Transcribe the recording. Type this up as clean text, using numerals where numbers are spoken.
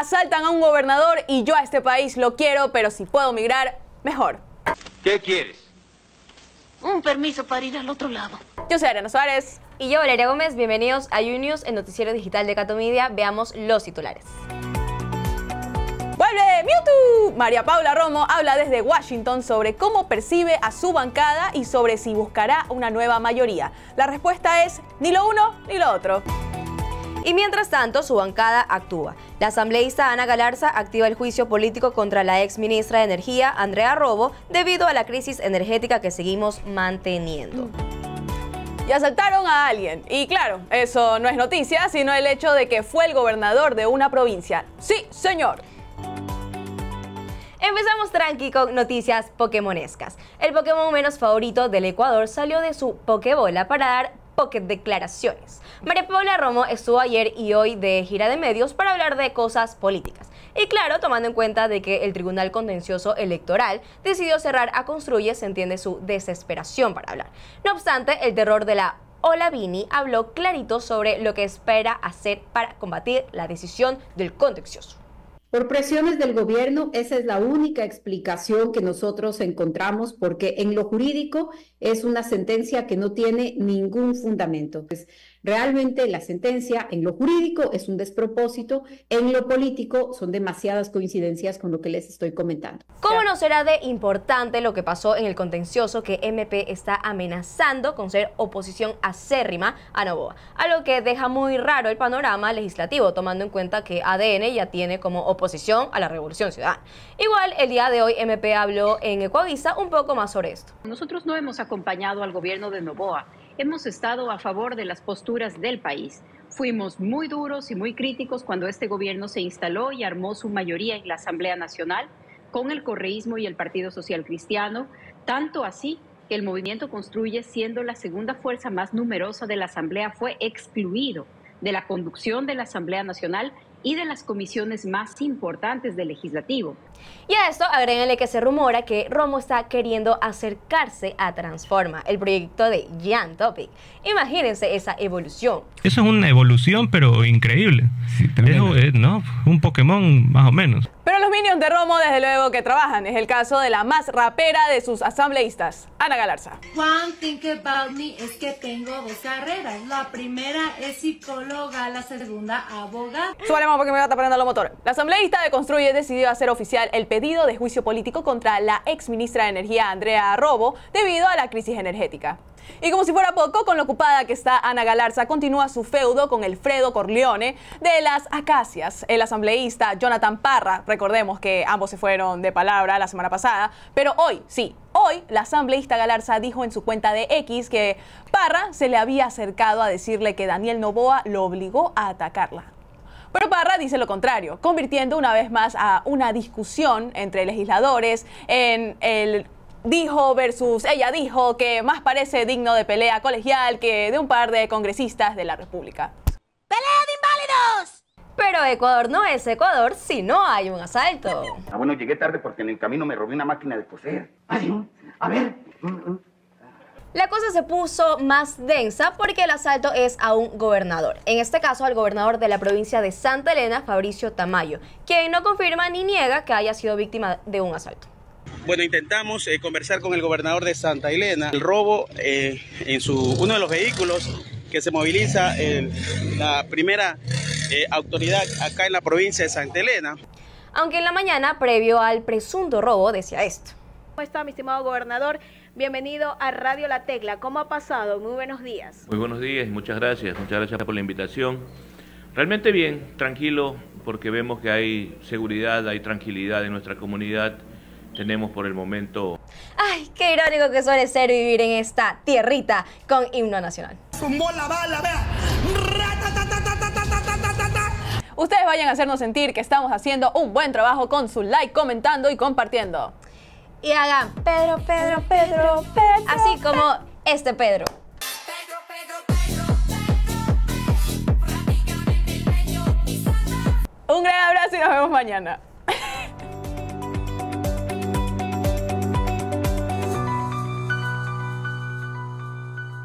asaltan a un gobernador y yo a este país lo quiero, pero si puedo migrar, mejor. ¿Qué quieres? Un permiso para ir al otro lado. Yo soy Ariana Suárez. Y yo, Valeria Gómez. Bienvenidos a YouNews, el noticiero digital de Cato Media. Veamos los titulares. ¡Vuelve Mewtwo! María Paula Romo habla desde Washington sobre cómo percibe a su bancada y sobre si buscará una nueva mayoría. La respuesta es ni lo uno ni lo otro. Y mientras tanto, su bancada actúa. La asambleísta Ana Galarza activa el juicio político contra la ex ministra de Energía, Andrea Robo, debido a la crisis energética que seguimos manteniendo. Y asaltaron a alguien. Y claro, eso no es noticia, sino el hecho de que fue el gobernador de una provincia. Sí, señor. Empezamos tranqui con noticias pokémonescas. El Pokémon menos favorito del Ecuador salió de su Pokébola para dar Poké declaraciones. María Paula Romo estuvo ayer y hoy de gira de medios para hablar de cosas políticas. Y claro, tomando en cuenta de que el Tribunal Contencioso Electoral decidió cerrar a Construye, se entiende su desesperación para hablar. No obstante, el terror de la Olavini habló clarito sobre lo que espera hacer para combatir la decisión del contencioso. Por presiones del gobierno, esa es la única explicación que nosotros encontramos, porque en lo jurídico es una sentencia que no tiene ningún fundamento. Pues realmente la sentencia en lo jurídico es un despropósito, en lo político son demasiadas coincidencias con lo que les estoy comentando. ¿Cómo no será de importante lo que pasó en el contencioso que MP está amenazando con ser oposición acérrima a Noboa? Algo que deja muy raro el panorama legislativo, tomando en cuenta que ADN ya tiene como oposición a la Revolución Ciudadana. Igual, el día de hoy MP habló en Ecuavisa un poco más sobre esto. Nosotros no hemos acompañado al gobierno de Noboa, hemos estado a favor de las posturas del país. Fuimos muy duros y muy críticos cuando este gobierno se instaló y armó su mayoría en la Asamblea Nacional con el correísmo y el Partido Social Cristiano, tanto así que el movimiento Construye, siendo la segunda fuerza más numerosa de la Asamblea, fue excluido de la conducción de la Asamblea Nacional y de las comisiones más importantes del legislativo. Y a esto agréguenle que se rumora que Romo está queriendo acercarse a Transforma, el proyecto de Jan Topic. Imagínense esa evolución. Eso es una evolución, pero increíble. Sí, ¿no? Un Pokémon más o menos. Pero los minions de Romo, desde luego que trabajan. Es el caso de la más rapera de sus asambleístas, Ana Galarza. One thing about me es que tengo dos carreras. La primera es psicóloga, la segunda abogada. Súbale más porque me va a tapar los motores. La asambleísta de Construye decidió hacer oficial el pedido de juicio político contra la ex ministra de Energía, Andrea Robo, debido a la crisis energética. Y como si fuera poco, con lo ocupada que está Ana Galarza, continúa su feudo con el Fredo Corleone de las Acacias, el asambleísta Jonathan Parra. Recordemos que ambos se fueron de palabra la semana pasada, pero hoy, sí, hoy la asambleísta Galarza dijo en su cuenta de X que Parra se le había acercado a decirle que Daniel Noboa lo obligó a atacarla. Pero Parra dice lo contrario, convirtiendo una vez más a una discusión entre legisladores en el dijo versus ella dijo, que más parece digno de pelea colegial que de un par de congresistas de la República. ¡Pelea de inválidos! Pero Ecuador no es Ecuador si no hay un asalto. Bueno, llegué tarde porque en el camino me robé una máquina de coser. A ver. La cosa se puso más densa porque el asalto es a un gobernador, en este caso al gobernador de la provincia de Santa Elena, Fabricio Tamayo, quien no confirma ni niega que haya sido víctima de un asalto. Bueno, intentamos conversar con el gobernador de Santa Elena. El robo en uno de los vehículos que se moviliza la primera autoridad acá en la provincia de Santa Elena. Aunque en la mañana, previo al presunto robo, decía esto. ¿Cómo está, mi estimado gobernador? Bienvenido a Radio La Tecla. ¿Cómo ha pasado? Muy buenos días. Muy buenos días y muchas gracias por la invitación. Realmente bien, tranquilo, porque vemos que hay seguridad, hay tranquilidad en nuestra comunidad. Tenemos por el momento... ¡Ay, qué irónico que suele ser vivir en esta tierrita con himno nacional! Ustedes vayan a hacernos sentir que estamos haciendo un buen trabajo con su like, comentando y compartiendo. Y hagan Pedro, Pedro, Pedro, Pedro, así como este Pedro. Un gran abrazo y nos vemos mañana.